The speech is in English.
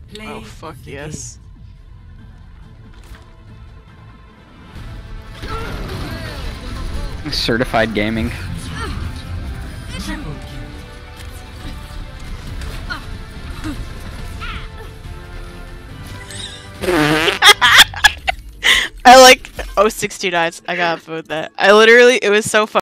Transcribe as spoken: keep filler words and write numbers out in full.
Oh fuck yes. Certified gaming. I like oh sixty-nine. I gotta vote that. I literally, it was so fun.